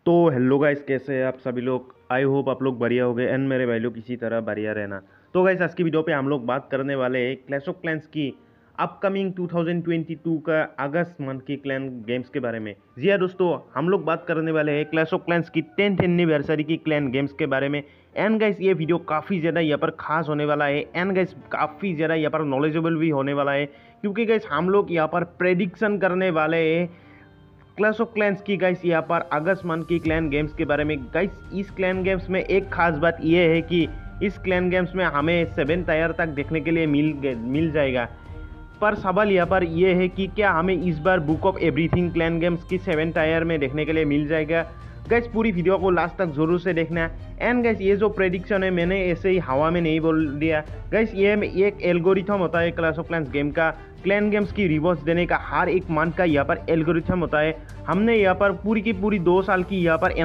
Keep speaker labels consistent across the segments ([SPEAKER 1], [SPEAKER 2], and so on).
[SPEAKER 1] तो hello guys, कैसे हैं आप सभी लोग। आई होप आप लोग बढ़िया हो गए एंड मेरे भाई लोग किसी तरह बढ़िया रहना। तो गाइस, आज की वीडियो पे हम लोग बात करने वाले हैं क्लैश ऑफ क्लैंस की अपकमिंग 2022 का अगस्त मंथ की क्लैन गेम्स के बारे में। जी हाँ दोस्तों, हम लोग बात करने वाले हैं क्लैश ऑफ क्लैंस की 10th एनिवर्सरी की क्लैन गेम्स के बारे में। एंड गाइस, ये वीडियो काफ़ी ज़्यादा यहाँ पर खास होने वाला है एंड गाइस काफ़ी ज़्यादा यहाँ पर नॉलेजेबल भी होने वाला है, क्योंकि गाइस हम लोग यहाँ पर प्रेडिक्शन करने वाले हैं क्लैश ऑफ क्लैंस की गाइस यहाँ पर अगस्त मंथ की क्लैन गेम्स के बारे में। गाइस, इस क्लैन गेम्स में एक खास बात यह है कि इस क्लैन गेम्स में हमें 7 टायर तक देखने के लिए मिल जाएगा। पर सवाल यहाँ पर यह है कि क्या हमें इस बार book of everything clan games की 7 टायर में देखने के लिए मिल जाएगा। गाइस, पूरी वीडियो को लास्ट तक जरूर से देखना है। एंड गाइस, ये जो प्रेडिक्शन है मैंने ऐसे ही हवा में नहीं बोल दिया। गाइस, ये एक एल्गोरिथम होता है क्लैश ऑफ क्लैंस गेम का, क्लैन गेम्स की रिवॉर्ड्स देने का हर एक मंथ का यहाँ पर एल्गोरिथम होता है। हमने यहाँ पर पूरी की पूरी 2 साल की यहाँ पर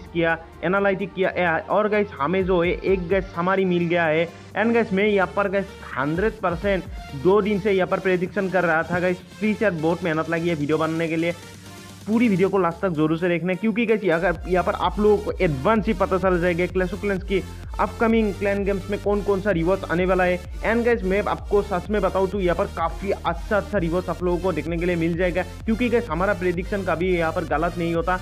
[SPEAKER 1] एनालिटिक किया और गाइस हमें जो है एक गाइस हमारी मिल गया है। एंड गाइस, मैं यहाँ पर गाइस 100% 2 दिन से यहाँ पर प्रेडिक्शन कर रहा था। गाइस प्लीज़ यार, बहुत मेहनत लगी है वीडियो बनाने के लिए। पूरी वीडियो को लास्ट तक जरूर से देखना है, क्योंकि गाइस यहाँ पर आप लोगों को एडवांस ही पता चल जाएगा क्लैश ऑफ क्लैंस की अपकमिंग क्लैन गेम्स में कौन कौन सा रिवॉर्ड्स आने वाला है। एंड गाइस, मैं आपको सच में बताऊँ तो यहाँ पर काफ़ी अच्छा रिवॉर्ड्स आप लोगों को देखने के लिए मिल जाएगा, क्योंकि गाइस हमारा प्रेडिक्शन कभी यहाँ पर गलत नहीं होता,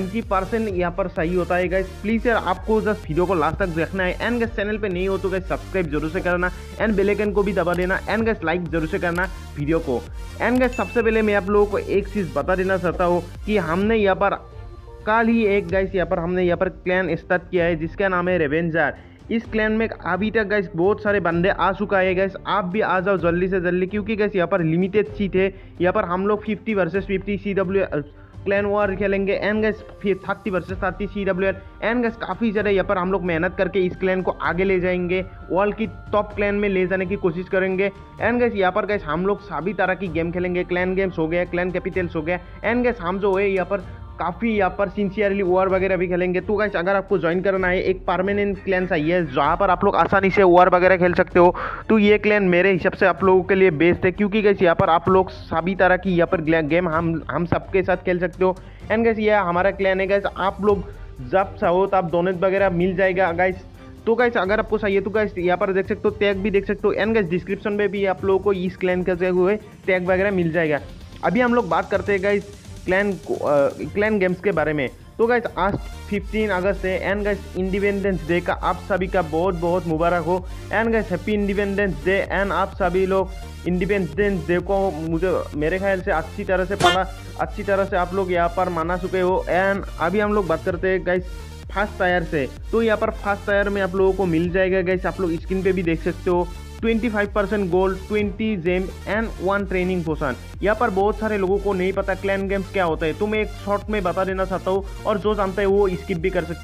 [SPEAKER 1] 90% यहाँ पर सही होता है। गाइस प्लीज़ यार, आपको जस्ट वीडियो को लास्ट तक देखना है। एंड गाइस, चैनल पे नहीं हो तो गाइस सब्सक्राइब जरूर से करना एंड बेल आइकन को भी दबा देना। एंड गाइस, लाइक जरूर से करना वीडियो को। एंड गाइस, सबसे पहले मैं आप लोगों को एक चीज़ बता देना चाहता हूँ कि हमने यहाँ पर कल ही एक गाइस यहाँ पर हमने यहाँ पर क्लैन स्टार्ट किया है जिसका नाम है रेवेंजर। इस क्लैन में अभी तक गाइस बहुत सारे बंदे आ चुका है। गाइस आप भी आ जाओ जल्दी से जल्दी, क्योंकि गाइस यहाँ पर लिमिटेड सीट है। यहाँ पर हम लोग 50 वर्सेस 50 CW क्लैन वॉर खेलेंगे and guys 30 versus 30 CWL। And guys काफ़ी ज़्यादा यहाँ पर हम लोग मेहनत करके इस क्लैन को आगे ले जाएंगे, वर्ल्ड की टॉप क्लैन में ले जाने की कोशिश करेंगे। एंड गाइस यहाँ पर गाइस हम लोग सभी तरह की गेम खेलेंगे, क्लैन गेम्स हो गया, क्लैन कैपिटल्स हो गया। एंड गाइस हम जो है यहाँ पर काफ़ी यहाँ पर सिंसियरली वॉर वगैरह भी खेलेंगे। तो गाइस, अगर आपको ज्वाइन करना है, एक परमानेंट क्लैन चाहिए है जहाँ पर आप लोग आसानी से वॉर वगैरह खेल सकते हो, तो ये क्लैन मेरे हिसाब से आप लोगों के लिए बेस्ट है, क्योंकि गाइस यहाँ पर आप लोग सभी तरह की यहाँ पर गेम हम सबके साथ खेल सकते हो। एंड गाइस, ये हमारा क्लैन है। गाइस आप लोग जब चाहो तब डोनेट वगैरह मिल जाएगा गाइस। तो गाइस, अगर आपको चाहिए तो गाइस यहाँ पर देख सकते हो, टैग भी देख सकते हो। एंड गाइस, डिस्क्रिप्शन में भी आप लोगों को इस क्लैन के हुए टैग वगैरह मिल जाएगा। अभी हम लोग बात करते हैं गाइस क्लैन गेम्स के बारे में। तो गाइस, आज 15 अगस्त है एंड गाइस इंडिपेंडेंस डे का आप सभी का बहुत बहुत मुबारक हो। And guys, happy independence day. And आप सभी लोग इंडिपेंडेंस डे को मुझे मेरे ख्याल से अच्छी तरह से आप लोग यहाँ पर मना चुके हो। एंड अभी हम लोग बात करते हैं गाइस फास्ट टायर से। तो यहाँ पर फास्ट टायर में आप लोगों को मिल जाएगा गाइस, आप लोग स्क्रीन पे भी देख सकते हो, 25% gold, 20 gem and 1 training potion. यहाँ पर बहुत सारे लोगों को नहीं पता क्लैन गेम्स क्या होता है, तो मैं एक शॉर्ट में बता देना चाहता हूँ, और जो जानता है वो स्किप भी कर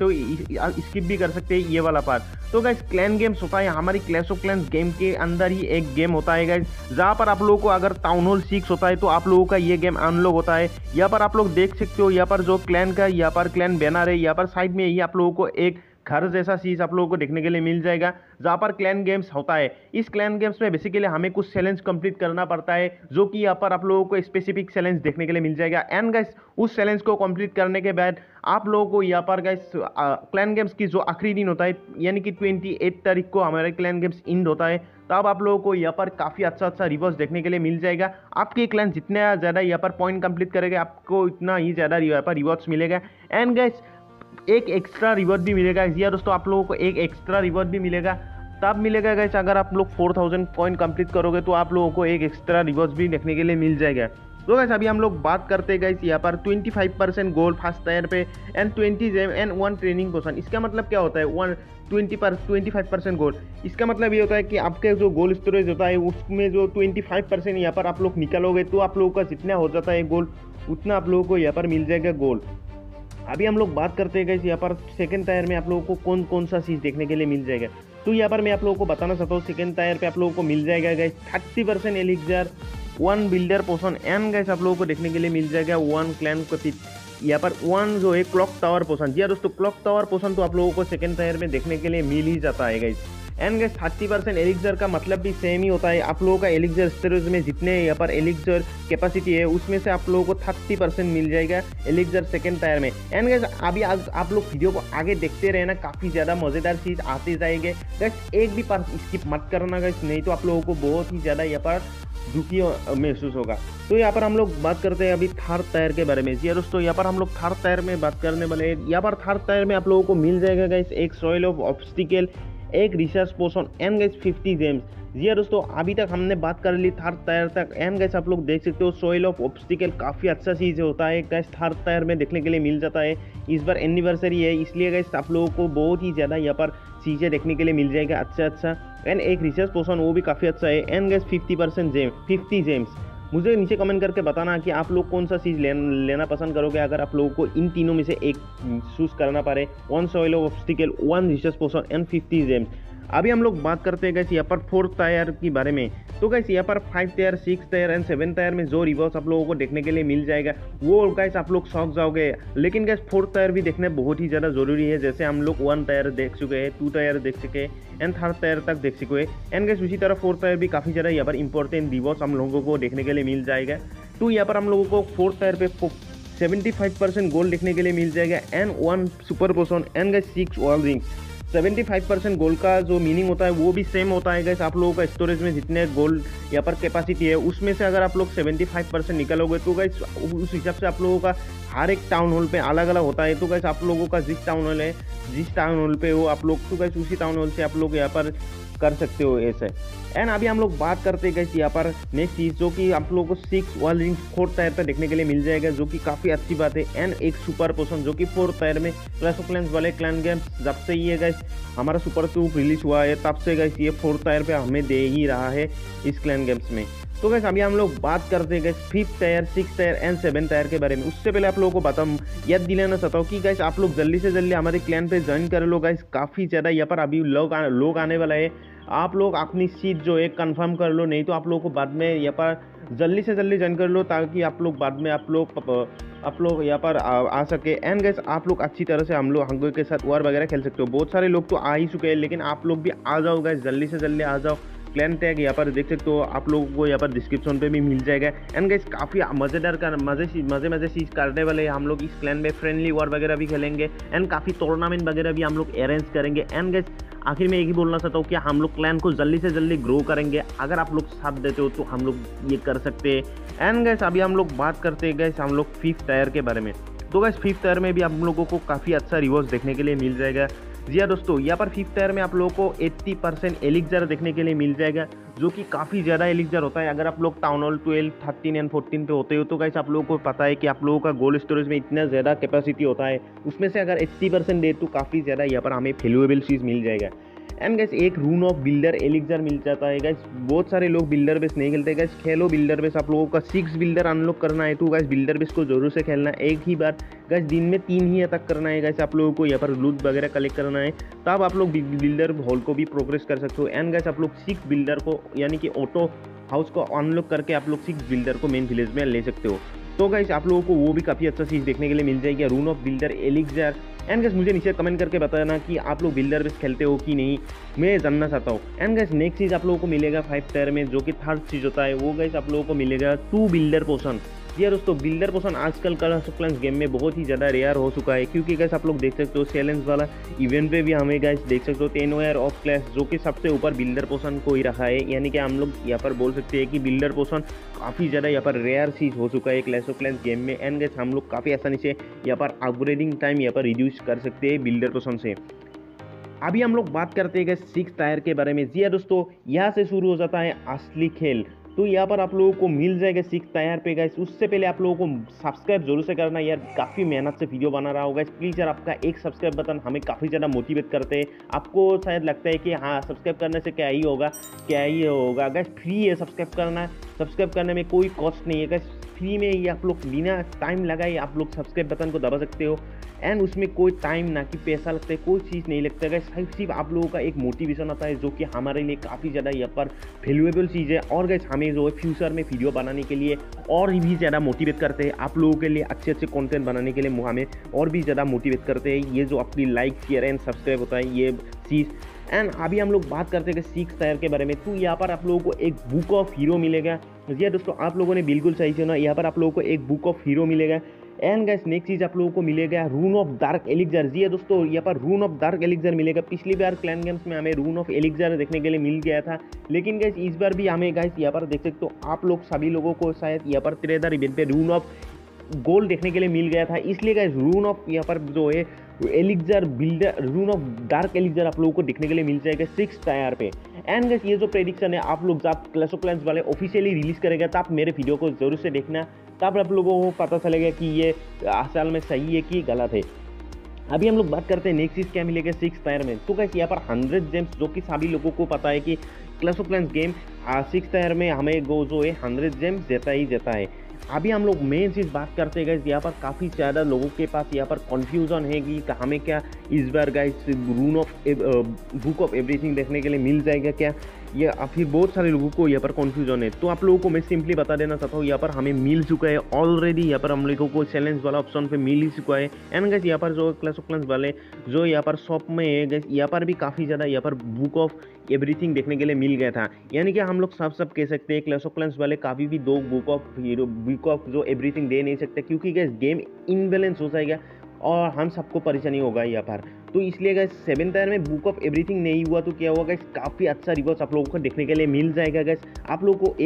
[SPEAKER 1] सकते हैं ये वाला पार्ट। तो गाइस, क्लैन गेम्स होता है हमारी क्लैश ऑफ क्लैंस गेम के अंदर ही एक गेम होता है गाइस, जहाँ पर आप लोगों को अगर टाउन हॉल 6 होता है तो आप लोगों का ये गेम अनलॉक होता है। यहाँ पर आप लोग देख सकते हो, यहाँ पर जो क्लैन का यहाँ पर क्लैन बैनर है, यहाँ पर साइड में ही आप लोगों को एक घर जैसा चीज़ आप लोगों को देखने के लिए मिल जाएगा, जहाँ पर क्लैन गेम्स होता है। इस क्लैन गेम्स में बेसिकली हमें कुछ चैलेंज कंप्लीट करना पड़ता है, जो कि यहाँ पर आप लोगों को स्पेसिफिक चैलेंज देखने के लिए मिल जाएगा। एंड गाइस, उस चैलेंज को कंप्लीट करने के बाद आप लोगों को यहाँ पर गाइस क्लैन गेम्स की जो आखिरी दिन होता है, यानी कि 28 तारीख को हमारे क्लैन गेम्स इंड होता है, तब आप लोगों को यहाँ पर काफ़ी अच्छा रिवॉर्ड्स देखने के लिए मिल जाएगा। आपके क्लैन जितना ज़्यादा यहाँ पर पॉइंट कंप्लीट करेगा, आपको इतना ही ज़्यादा यहाँ पर रिवॉर्ड्स मिलेगा। एंड गाइस, एक एक्स्ट्रा रिवॉर्ड भी मिलेगा। या दोस्तों, आप लोगों को एक एक्स्ट्रा रिवॉर्ड भी मिलेगा, तब मिलेगा गाइस अगर आप लोग 4000 पॉइंट कंप्लीट करोगे, तो आप लोगों को एक एक्स्ट्रा रिवॉर्ड भी देखने के लिए मिल जाएगा। तो गाइस, अभी हम लोग बात करते हैं गाइस यहाँ पर 25% फास्ट टायर पे and 20 gem and 1 training potion. इसका मतलब क्या होता है 25% गोल्ड? इसका मतलब ये होता है कि आपके जो गोल्ड स्टोरेज होता है उसमें जो 25% यहाँ पर आप लोग निकालोगे, तो आप लोगों का जितना हो जाता है गोल्ड, उतना आप लोगों को यहाँ पर मिल जाएगा गोल्ड। अभी हम लोग बात करते हैं गाइस यहाँ पर सेकंड टायर में आप लोगों को कौन कौन सा चीज़ देखने के लिए मिल जाएगा। तो यहाँ पर मैं आप लोगों को बताना चाहता हूँ, सेकंड टायर पे आप लोगों को मिल जाएगा guys 30% elixir, 1 builder potion and guys आप लोगों को देखने के लिए मिल जाएगा 1 क्लैन को यहाँ पर 1 जो है क्लॉक टावर पोशन। जी हाँ दोस्तों, क्लॉक टावर पोशन तो आप लोगों को सेकंड टायर में देखने के लिए मिल ही जाता है गाइस। एंड गैस 30% एलिक्सर का मतलब भी सेम ही होता है। आप लोगों का एलिक्सर स्टोरेज में जितने यहाँ पर एलिक्सर कैपेसिटी है उसमें से आप लोगों को 30% मिल जाएगा एलिक्सर सेकेंड टायर में। एंड गैस अभी आप लोग वीडियो को आगे देखते रहना, काफ़ी ज़्यादा मज़ेदार चीज़ आते जाएंगे। गैस एक भी पार्ट स्किप मत करना गैस, नहीं तो आप लोगों को बहुत ही ज़्यादा यहाँ पर दुखी महसूस होगा। तो यहाँ पर हम लोग बात करते हैं अभी थर्ड टायर के बारे में। जी दोस्तों, यहाँ पर हम लोग थर्ड टायर में बात करने वाले हैं। यहाँ पर थर्ड टायर में आप लोगों को मिल जाएगा गाइस एक सॉइल ऑफ ऑब्स्टिकल, एक research potion and guys 50 gems. जी दोस्तों, अभी तक हमने बात कर ली थर्ड टायर तक। एंड गाइस आप लोग देख सकते हो सॉइल ऑफ ऑब्स्टिकल काफ़ी अच्छा चीज़ होता है गाइस, थर्ड टायर में देखने के लिए मिल जाता है। इस बार एनिवर्सरी है इसलिए गाइस आप लोगों को बहुत ही ज़्यादा यहाँ पर चीज़ें देखने के लिए मिल जाएगा अच्छा। एंड एक रिसर्च पोशन वो भी काफ़ी अच्छा है। And guys 50 gems. मुझे नीचे कमेंट करके बताना कि आप लोग कौन सा चीज़ लेना पसंद करोगे अगर आप लोगों को इन तीनों में से एक चूज़ करना पड़े। 1 soil of obstacle, 1 research potion and 50 gems. अभी हम लोग बात करते हैं गैस यहाँ पर फोर्थ टायर के बारे में। तो गैस यहाँ पर 5 टायर, 6 टायर एंड 7 टायर में जो रिवर्स आप लोगों को देखने के लिए मिल जाएगा वो गैस आप लोग शौक जाओगे। लेकिन गैस फोर्थ टायर भी देखना बहुत ही ज़्यादा ज़रूरी है। जैसे हम लोग 1 टायर देख चुके हैं, 2 टायर देख चुके हैं एंड थर्ड टायर तक देख चुके हैं। एंड गैस उसी तरह फोर्थ टायर भी काफ़ी ज़्यादा यहाँ पर इंपॉर्टेंट रिवर्स हम लोगों को देखने के लिए मिल जाएगा। तो यहाँ पर हम लोगों को फोर्थ टायर पे 75% गोल्ड देखने के लिए मिल जाएगा and 1 super potion and guys 6 wall rings. 75% gold का जो मीनिंग होता है वो भी सेम होता है गैस। आप लोगों का स्टोरेज में जितने गोल्ड यहाँ पर कैपेसिटी है उसमें से अगर आप लोग 75% निकालोगे तो गैस उस हिसाब से आप लोगों का हर एक टाउन हॉल पे अलग अलग होता है। तो गैस आप लोगों का जिस टाउन हॉल पे हो आप लोग, तो गैस उसी टाउन हॉल से आप लोग यहाँ पर कर सकते हो ऐसे। एंड अभी हम लोग बात करते हैं गैस यहाँ पर नेक्स्ट चीज़ जो कि आप लोगों को 6 वॉल रिंग्स फोर्थ टायर पर देखने के लिए मिल जाएगा, जो कि काफ़ी अच्छी बात है। एंड एक सुपर पोशन जो कि फोर्थ टायर में क्लैश ऑफ क्लैंस वाले क्लैन गेम जब से ये गैस हमारा सुपर ट्यूब रिलीज हुआ है तब से गैस ये फोर्थ टायर पे हमें दे ही रहा है इस क्लैन गेम्स में। तो गैस अभी हम लोग बात करते हैं guys 5th tier, 6th tier and 7th tier के बारे में। उससे पहले आप लोगों को याद दिलाना चाहता हूँ कि गैस आप लोग जल्दी से जल्दी हमारे क्लैन पे ज्वाइन कर लो गैस। काफ़ी ज़्यादा यहाँ पर अभी लोग आने वाला है। आप लोग अपनी सीट जो है कंफर्म कर लो, नहीं तो आप लोगों को बाद में यहाँ पर जल्दी से जल्दी ज्वाइन कर लो ताकि आप लोग बाद में आप लोग यहाँ पर आ सके। एंड गैस आप लोग अच्छी तरह से हम लोग के साथ वॉर वगैरह खेल सकते हो। बहुत सारे लोग तो आ ही चुके हैं लेकिन आप लोग भी आ जाओ गैस, जल्दी से जल्दी आ जाओ। क्लैन टैग यहाँ पर देख सकते हो, आप लोगों को यहाँ पर डिस्क्रिप्शन पे भी मिल जाएगा। एंड गाइस काफ़ी मज़ेदार मज़े चीज़ करने वाले हम लोग इस क्लैन में फ्रेंडली वॉर वगैरह भी खेलेंगे एंड काफ़ी टूर्नामेंट वगैरह भी हम लोग अरेंज करेंगे। एंड गाइस आखिर में एक ही बोलना चाहता हूँ कि हम लोग क्लैन को जल्दी से जल्दी ग्रो करेंगे। अगर आप लोग साथ देते हो तो हम लोग ये कर सकते हैं। एंड गाइस अभी हम लोग बात करते हैं गैस हम लोग 5th टायर के बारे में। तो गैस 5th टायर में भी आप लोगों को काफ़ी अच्छा रिवॉर्ड देखने के लिए मिल जाएगा। जी हाँ दोस्तों, यहाँ पर 5th टायर में आप लोगों को 80% एलिक्सर देखने के लिए मिल जाएगा, जो कि काफ़ी ज़्यादा एलिक्सर होता है। अगर आप लोग टाउन हॉल 12, 13 एंड 14 पे होते हो तो गाइस आप लोगों को पता है कि आप लोगों का गोल्ड स्टोरेज में इतना ज़्यादा कैपेसिटी होता है, उसमें से अगर 80% दे तो काफ़ी ज़्यादा यहाँ पर हमें वैल्यूएबल चीज़ मिल जाएगा। एंड गैस एक रून ऑफ बिल्डर एलिक्सर मिल जाता है गैस। बहुत सारे लोग बिल्डर बेस नहीं खेलते गैस, खेलो बिल्डर बेस। आप लोगों का 6 बिल्डर अनलॉक करना है तो गैस बिल्डर बेस को जरूर से खेलना है। एक ही बार गैस दिन में 3 ही अटैक करना है गैस। आप लोगों को यहाँ पर लूट वगैरह कलेक्ट करना है, तब आप लोग बिल्डर हॉल को भी प्रोग्रेस कर सकते हो। एंड गैस आप लोग 6 बिल्डर को यानी कि ऑटो हाउस को अनलॉक करके आप लोग 6 बिल्डर को मेन विलेज में ले सकते हो। तो गाइस आप लोगों को वो भी काफ़ी अच्छा चीज़ देखने के लिए मिल जाएगी, rune of builder elixir. And guys मुझे नीचे कमेंट करके बताना कि आप लोग बिल्डर बेस खेलते हो कि नहीं, मैं जानना चाहता हूँ। एंड गैस नेक्स्ट चीज़ आप लोगों को मिलेगा 5th टायर में, जो कि थर्ड चीज़ होता है वो गैस आप लोगों को मिलेगा 2 बिल्डर पोशन। जी दोस्तों, बिल्डर पोशन आजकल क्लैश ऑफ क्लैंस गेम में बहुत ही ज़्यादा रेयर हो चुका है, क्योंकि गैस आप लोग देख सकते हो चैलेंज वाला इवेंट पे भी हमें गैस देख सकते हो 10 वायर ऑफ क्लैश, जो कि सबसे ऊपर बिल्डर पोशन को ही रखा है। यानी कि हम लोग यहाँ पर बोल सकते हैं कि बिल्डर पोशन काफ़ी ज़्यादा यहाँ पर रेयर चीज़ हो चुका है क्लैश ऑफ क्लैंस गेम में। एंड गैस हम लोग काफ़ी आसानी से यहाँ पर अपग्रेडिंग टाइम यहाँ पर रिड्यूस कर सकते हैं बिल्डर पोशन से। अभी हम लोग बात करते हैं गैस 6th टायर के बारे में। जी हाँ दोस्तों, यहाँ से शुरू हो जाता है असली खेल। तो यहाँ पर आप लोगों को मिल जाएगा 6th टायर पे गाइस। उससे पहले आप लोगों को सब्सक्राइब जरूर से करना यार, काफ़ी मेहनत से वीडियो बना रहा होगा। प्लीज़ यार आपका एक सब्सक्राइब बटन हमें काफ़ी ज़्यादा मोटिवेट करते हैं। आपको शायद लगता है कि हाँ सब्सक्राइब करने से क्या ही होगा गाइस, फ्री है सब्सक्राइब करना। सब्सक्राइब करने में कोई कॉस्ट नहीं है गाइस, फ्री में ही आप लोग बिना टाइम लगाए आप लोग सब्सक्राइब बटन को दबा सकते हो। एंड उसमें कोई टाइम ना कि पैसा लगता है, कोई चीज़ नहीं लगता है, सिर्फ आप लोगों का एक मोटिवेशन आता है, जो कि हमारे लिए काफ़ी ज़्यादा यहाँ पर वैल्यूएबल चीज़ है। और गाइस हमें जो है फ्यूचर में वीडियो बनाने के लिए और भी ज़्यादा मोटिवेट करते हैं, आप लोगों के लिए अच्छे कंटेंट बनाने के लिए हमें और भी ज़्यादा मोटिवेट करते हैं। ये जो अपनी लाइक शेयर एंड सब्सक्राइब होता है, ये चीज़ एंड अभी हम लोग बात करते हैं 6 टायर के बारे में। तो यहाँ पर आप लोगों को एक बुक ऑफ हीरो मिलेगा। जी दोस्तों, आप लोगों ने बिल्कुल सही सुना, यहाँ पर आप लोगों को एक बुक ऑफ हीरो मिलेगा। एंड गाइस नेक्स्ट चीज आप लोगों को मिलेगा रून ऑफ डार्क एलिक्जर। जी है दोस्तों, यहाँ पर रून ऑफ डार्क एलिक्जर मिलेगा। पिछली बार क्लैन गेम्स में हमें रून ऑफ एलिक्जर देखने के लिए मिल गया था, लेकिन गाइस इस बार भी हमें गाइस यहाँ पर देख सकते हो आप लोग सभी लोगों को शायद यहाँ पर ट्रेडर इवेंट पे रून ऑफ गोल्ड देखने के लिए मिल गया था, इसलिए गाइस रून ऑफ यहाँ पर जो है elixir builder, rune of dark elixir आप लोगों को देखने के लिए मिल जाएगा 6 टायर पे। एंड गाइस ये जो प्रेडिक्शन है आप लोग जब क्लैश ऑफ क्लैंस वाले ऑफिशियली रिलीज करेगा तब मेरे वीडियो को जरूर से देखना, तब आप लोगों को पता चलेगा कि ये असल में सही है कि गलत है। अभी हम लोग बात करते हैं नेक्स्ट चीज क्या मिलेगा 6 टायर में। तो गाइस यहाँ पर 100 जेम्स, जो कि सभी लोगों को पता है कि clash of clans game 6 tier में हमें जो है 100 जेम्स देता ही देता है। अभी हम लोग मेन चीज़ बात करते हैं गाइस, यहाँ पर काफ़ी ज़्यादा लोगों के पास यहाँ पर कन्फ्यूजन है कि हमें क्या इस बार guys rune of book of everything देखने के लिए मिल जाएगा क्या, या फिर बहुत सारे लोगों को यहाँ पर कन्फ्यूजन है। तो आप लोगों को मैं सिंपली बता देना चाहता हूँ, यहाँ पर हमें मिल चुका है ऑलरेडी, यहाँ पर हम लोगों को चैलेंज वाला ऑप्शन पे मिल ही चुका है। एंड गाइस यहाँ पर जो क्लैश ऑफ क्लैंस वाले जो यहाँ पर शॉप में है गाइस, यहाँ पर भी काफ़ी ज़्यादा यहाँ पर बुक ऑफ एवरीथिंग देखने के लिए मिल गया था। यानी कि हम लोग सब कह सकते हैं क्लैश ऑफ क्लैंस वाले कभी भी 2 book of hero book of जो एवरीथिंग दे नहीं सकते, क्योंकि गाइस गेम इनबैलेंस हो जाएगा और हम सबको परेशानी होगा यहाँ पर। तो इसलिए गाइस 7 टायर में बुक ऑफ एवरीथिंग नहीं हुआ तो क्या हुआ गाइस, काफ़ी अच्छा रिवॉर्ड्स आप लोगों को देखने के लिए मिल जाएगा गाइस। आप लोगों को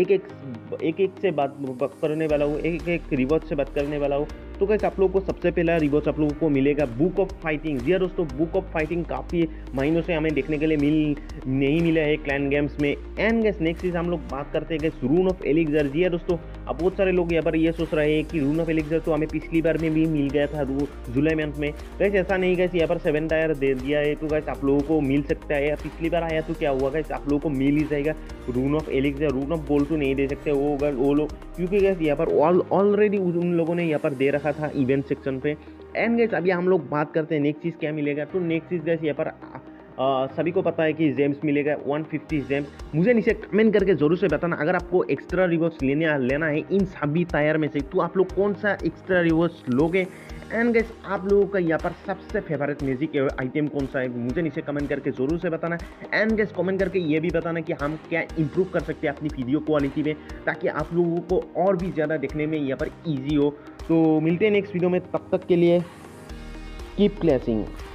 [SPEAKER 1] एक से बात करने वाला हूँ, एक रिवॉर्ड से बात करने वाला हूँ। तो गाइस आप लोगों को सबसे पहला रिवॉर्ड आप लोगों को मिलेगा बुक ऑफ फाइटिंग। जी दोस्तों, बुक ऑफ फाइटिंग काफ़ी महीनों से हमें देखने के लिए नहीं मिला है क्लैन गेम्स में। एंड गाइस नेक्स्ट चीज़ हम लोग बात करते हैं गाइस रून ऑफ एलिक्जर। जी दोस्तों, अब बहुत सारे लोग यहाँ पर ये सोच रहे हैं कि रून ऑफ एलिक्जर तो हमें पिछली बार में भी मिल गया था जुलाई मंथ में। गाइस ऐसा नहीं गाइस, यहाँ पर 7 टायर दे दिया है तो गाइस आप लोगों को मिल सकता है। पिछली बार आया तो क्या हुआ गाइस, आप लोगों को मिल ही जाएगा rune of elixir. Rune of gold तो नहीं दे सकते वो लोग, क्योंकि गाइस यहाँ पर ऑलरेडी उन लोगों ने यहाँ पर दे रखा था इवेंट सेक्शन पे। एंड गाइस अभी हम लोग बात करते हैं नेक्स्ट चीज़ क्या मिलेगा। तो नेक्स्ट चीज़ गाइस यहाँ पर सभी को पता है कि जेम्स मिलेगा 150 जेम्स। मुझे नीचे कमेंट करके जरूर से बताना, अगर आपको एक्स्ट्रा रिवॉर्ड्स लेना है इन सभी टायर में से, तो आप लोग कौन सा एक्स्ट्रा रिवॉर्ड्स लोगे। एंड गाइस आप लोगों का यहाँ पर सबसे फेवरेट म्यूजिक आइटम कौन सा है, मुझे नीचे कमेंट करके जरूर से बताना। एंड गाइस कमेंट करके ये भी बताना कि हम क्या इंप्रूव कर सकते हैं अपनी वीडियो क्वालिटी में, ताकि आप लोगों को और भी ज़्यादा देखने में यहाँ पर ईजी हो। तो मिलते हैं नेक्स्ट वीडियो में, तब तक के लिए कीप क्लैशिंग।